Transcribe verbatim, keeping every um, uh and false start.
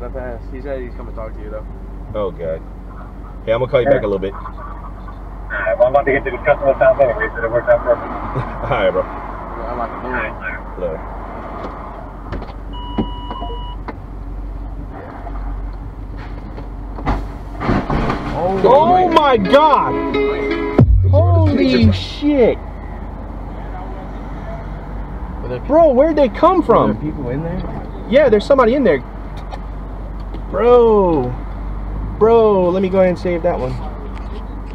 gonna pass. He said he's coming to talk to you though. Oh god. Hey, I'm gonna call you back a little bit. Alright, well I'm about to get to the customer sounds anyway, so it works out perfect. Alright, bro. I'm like, Alright, Later. oh, Oh my god! Holy shit! Bro, where'd they come from? Are there people in there? Yeah, there's somebody in there. Bro. Bro, let me go ahead and save that one.